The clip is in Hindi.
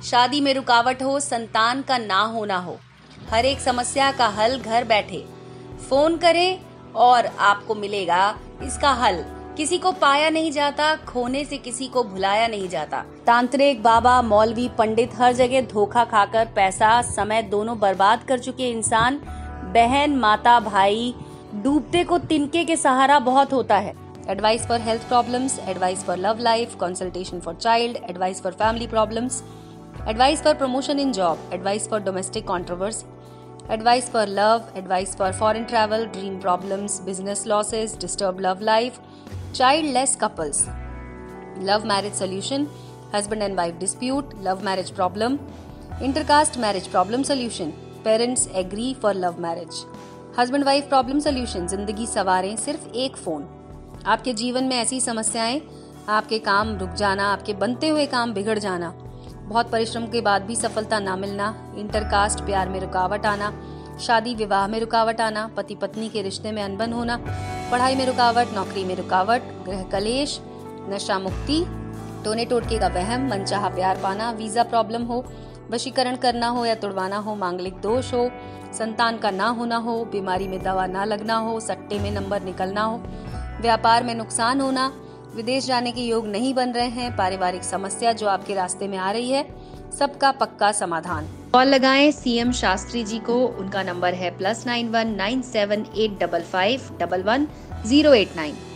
शादी में रुकावट हो, संतान का ना होना हो, हर एक समस्या का हल घर बैठे। फोन करें और आपको मिलेगा इसका हल। किसी को पाया नहीं जाता, खोने से किसी को भुलाया नहीं जाता। तांत्रिक, बाबा, मौलवी, पंडित हर जगह धोखा खाकर पैसा, समय दोनों बर्बाद कर चुके इंसान, बहन, माता, भाई, डूबते को तिनके के सहारा बहुत होता है। Advice for health problems, advice for love life, consultation for child, advice for family problems, advice for promotion in job, advice for domestic controversy, advice for love, advice for foreign travel, dream problems, business losses, disturbed love life, childless couples, love marriage solution, husband and wife dispute, love marriage problem, intercaste marriage problem solution, parents agree for love marriage, husband wife problem solution। जिंदगी सवारें सिर्फ एक फोन। आपके जीवन में ऐसी समस्याएं, आपके काम रुक जाना, आपके बनते हुए काम बिगड़ जाना, बहुत परिश्रम के बाद भी सफलता ना मिलना, इंटरकास्ट प्यार में रुकावट आना, शादी विवाह में रुकावट आना, पति पत्नी के रिश्ते में अनबन होना, पढ़ाई में रुकावट, नौकरी में रुकावट, गृह कलेश, नशा मुक्ति, टोने टोटके का वहम, मनचाहा प्यार पाना, वीजा प्रॉब्लम हो, वशीकरण करना हो या तुड़वाना हो, मांगलिक दोष हो, संतान का ना होना हो, बीमारी में दवा ना लगना हो, सट्टे में नंबर निकलना हो, व्यापार में नुकसान होना, विदेश जाने के योग नहीं बन रहे हैं, पारिवारिक समस्या जो आपके रास्ते में आ रही है, सबका पक्का समाधान। कॉल लगाएं सीएम शास्त्री जी को। उनका नंबर है +91 97 855 11 089।